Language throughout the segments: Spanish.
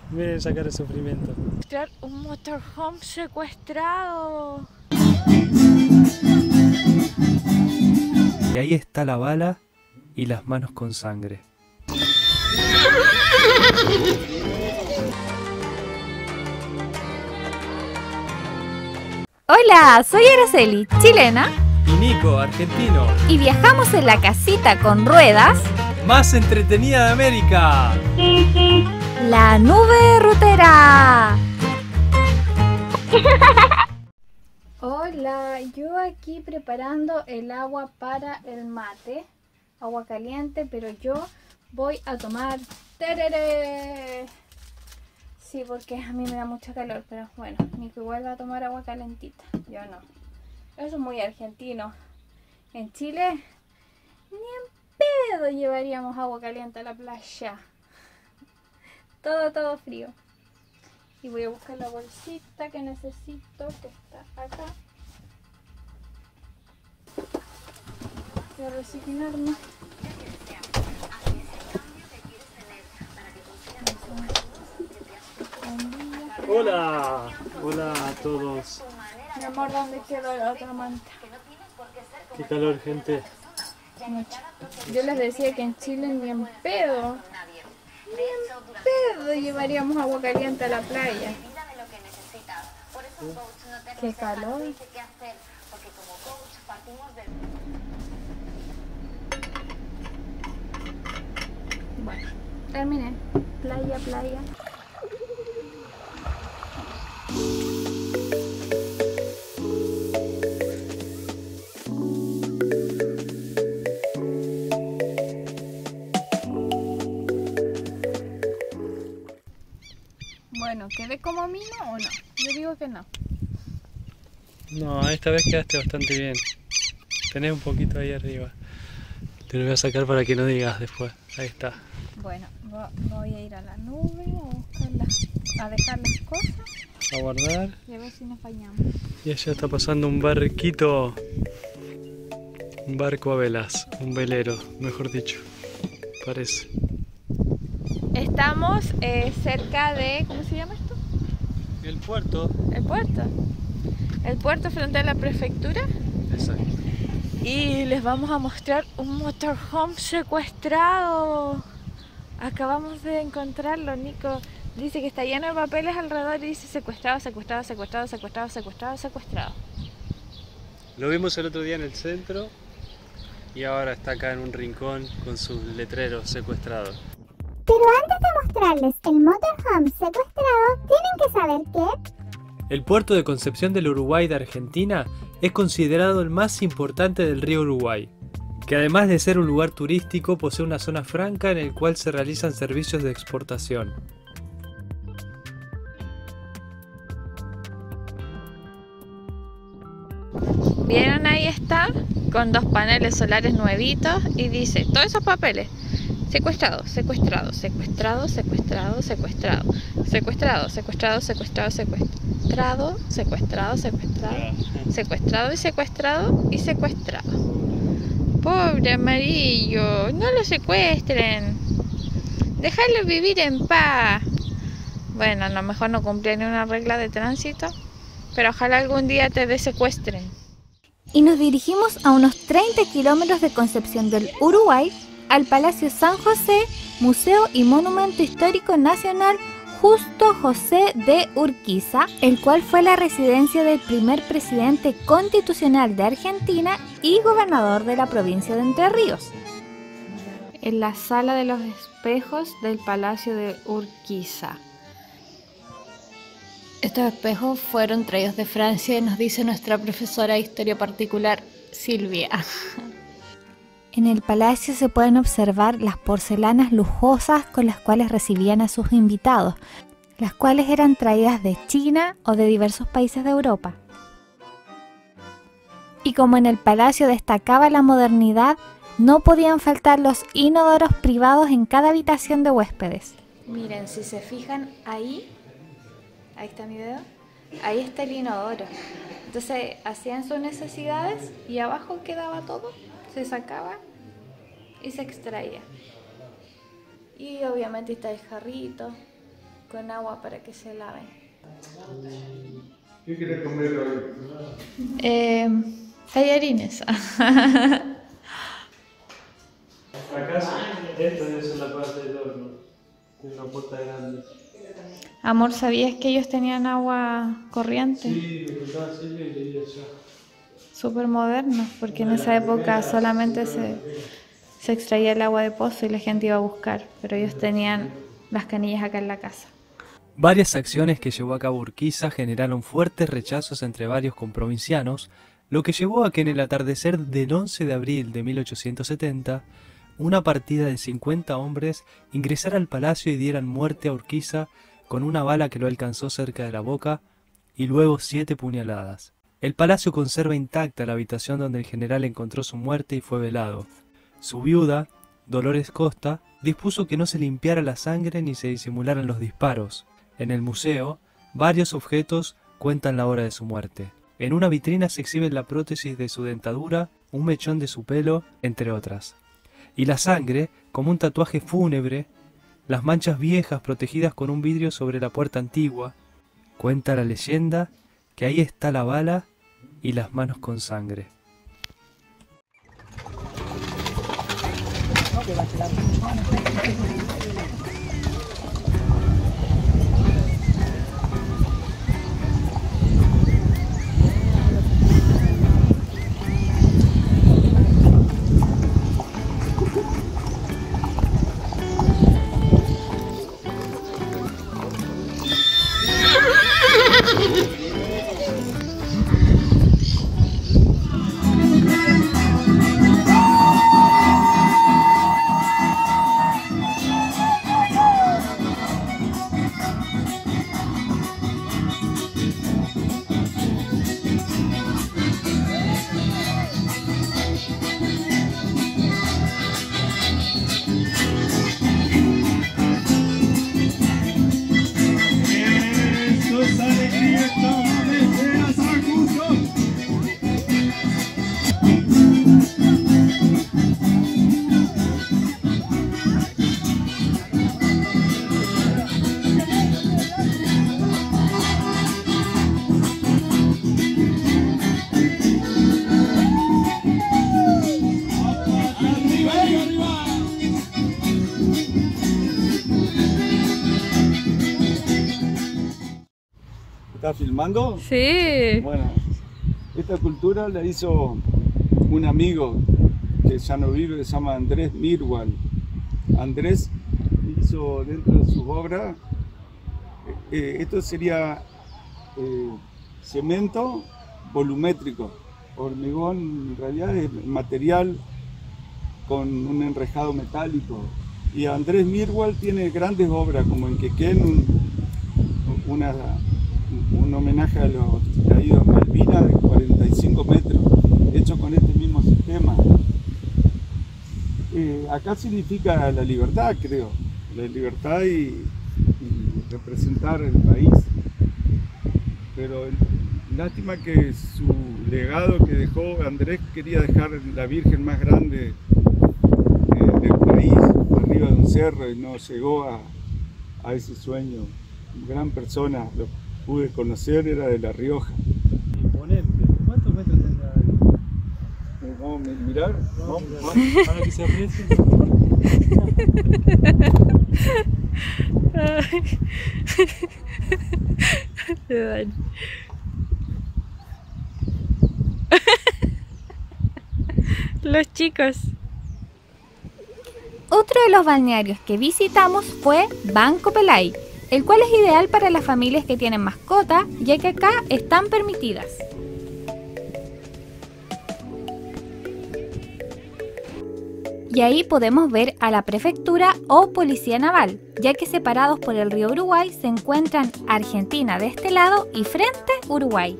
Miren esa cara de sufrimiento. Mostrar un motorhome secuestrado. Y ahí está la bala y las manos con sangre. Hola, soy Araceli, chilena, Y Nico, argentino, y viajamos en la casita con ruedas, más entretenida de América. la nube rutera. Hola, yo aquí preparando el agua para el mate, agua caliente, pero yo voy a tomar tereré. Sí, porque a mí me da mucho calor, pero bueno, Nico igual va a tomar agua calentita, yo no. Eso es muy argentino. En Chile ni en pedo llevaríamos agua caliente a la playa. Todo frío. Y voy a buscar la bolsita que necesito, que está acá. Voy a resignarme. Hola, hola a todos. Mi amor, ¿dónde quedó la otra manta? Qué calor, gente. Mucho. Yo les decía que en Chile ni en pedo. Ni en pedo llevaríamos agua caliente a la playa. Qué calor. Bueno, terminé. Playa. Bueno, ¿quedé como mino o no? Yo digo que no. No, esta vez quedaste bastante bien. Tenés un poquito ahí arriba. Te lo voy a sacar para que no digas después. Ahí está. Bueno, voy a ir a la nube a dejar las cosas A guardar. y a ver si nos bañamos. Y allá está pasando un barquito. Un barco a velas. Un velero, mejor dicho. Parece. Estamos cerca de... ¿Cómo se llama esto? El puerto. El puerto. El puerto frente a la prefectura. Exacto. Y les vamos a mostrar un motorhome secuestrado. Acabamos de encontrarlo, Nico. Dice que está lleno de papeles alrededor y dice secuestrado. Lo vimos el otro día en el centro. Y ahora está acá en un rincón con sus letreros secuestrados. Pero antes de mostrarles el motorhome secuestrado, tienen que saber que... El puerto de Concepción del Uruguay de Argentina es considerado el más importante del río Uruguay, que además de ser un lugar turístico posee una zona franca en el cual se realizan servicios de exportación. ¿Vieron? Ahí está, con 2 paneles solares nuevitos y dice todos esos papeles. Secuestrado. Secuestrado y secuestrado. Pobre amarillo, no lo secuestren. Déjalo vivir en paz. Bueno, a lo mejor no cumplía ni una regla de tránsito, pero ojalá algún día te desecuestren. Y nos dirigimos a unos 30 kilómetros de Concepción del Uruguay, al Palacio San José, Museo y Monumento Histórico Nacional Justo José de Urquiza, el cual fue la residencia del primer presidente constitucional de Argentina y gobernador de la provincia de Entre Ríos. En la sala de los espejos del Palacio de Urquiza. Estos espejos fueron traídos de Francia, nos dice nuestra profesora de historia particular, Silvia. En el palacio se pueden observar las porcelanas lujosas con las cuales recibían a sus invitados, las cuales eran traídas de China o de diversos países de Europa. Y como en el palacio destacaba la modernidad, no podían faltar los inodoros privados en cada habitación de huéspedes. Miren, si se fijan ahí está mi dedo, ahí está el inodoro. Entonces hacían sus necesidades y abajo quedaba todo, se sacaba y se extraía. Y obviamente está el jarrito con agua para que se laven. ¿Qué querés comer hoy? Tallarines. Acá esto debe ser la parte del horno. Tiene una puerta grande. Amor, ¿sabías que ellos tenían agua corriente? Sí, me contaba Silvia y leía ya. Súper modernos, porque en esa época solamente se extraía el agua de pozo y la gente iba a buscar, pero ellos tenían las canillas acá en la casa. Varias acciones que llevó a cabo Urquiza generaron fuertes rechazos entre varios comprovincianos, lo que llevó a que en el atardecer del 11 de abril de 1870, una partida de 50 hombres ingresara al palacio y dieran muerte a Urquiza con una bala que lo alcanzó cerca de la boca y luego 7 puñaladas. El palacio conserva intacta la habitación donde el general encontró su muerte y fue velado. Su viuda, Dolores Costa, dispuso que no se limpiara la sangre ni se disimularan los disparos. En el museo, varios objetos cuentan la hora de su muerte. En una vitrina se exhibe la prótesis de su dentadura, un mechón de su pelo, entre otras. Y la sangre, como un tatuaje fúnebre, las manchas viejas protegidas con un vidrio sobre la puerta antigua. Cuenta la leyenda que ahí está la bala y las manos con sangre. ¿Estás filmando? Sí. Bueno, esta cultura la hizo un amigo que ya no vive, que se llama Andrés Mirwal. Andrés hizo dentro de sus obras, esto sería cemento volumétrico. Hormigón en realidad es material con un enrejado metálico. Y Andrés Mirwal tiene grandes obras como en Quequén, un homenaje a los caídos de Malvinas de 45 metros, hecho con este mismo sistema. Acá significa la libertad, creo, la libertad y representar el país. Pero lástima que su legado que dejó Andrés, quería dejar la Virgen más grande del país, arriba de un cerro, y no llegó a ese sueño. Gran persona, lo pude conocer, era de La Rioja. Imponente. ¿Cuántos metros tendrá ahí? Vamos a mirar. Vamos. Para que se aprecie. Los chicos. Otro de los balnearios que visitamos fue Banco Pelay, el cual es ideal para las familias que tienen mascotas, ya que acá están permitidas. Y ahí podemos ver a la prefectura o policía naval, ya que separados por el río Uruguay se encuentran Argentina de este lado y frente Uruguay.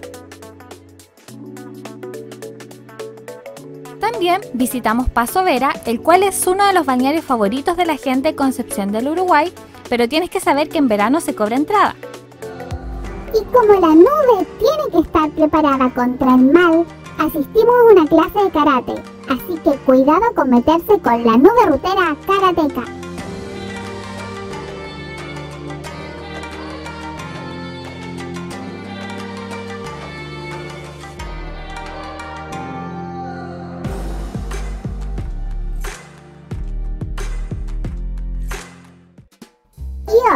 También visitamos Paso Vera, el cual es uno de los balnearios favoritos de la gente de Concepción del Uruguay, pero tienes que saber que en verano se cobra entrada. Y como la nube tiene que estar preparada contra el mal, asistimos a una clase de karate, así que cuidado con meterse con la nube rutera karateca.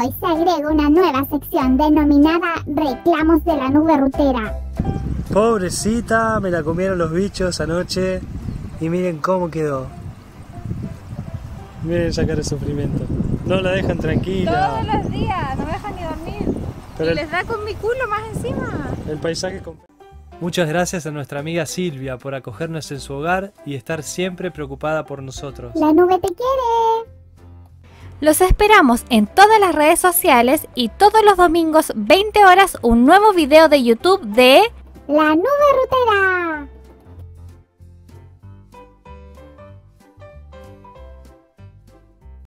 Hoy se agrega una nueva sección denominada Reclamos de la Nube Rutera. Pobrecita, me la comieron los bichos anoche y miren cómo quedó. Miren esa cara de sufrimiento. No la dejan tranquila. Todos los días, no me dejan ni dormir. Pero y les da con mi culo más encima. El paisaje. Muchas gracias a nuestra amiga Silvia por acogernos en su hogar y estar siempre preocupada por nosotros. La nube te quiere. Los esperamos en todas las redes sociales y todos los domingos 20 horas un nuevo video de YouTube de La Nube Rutera.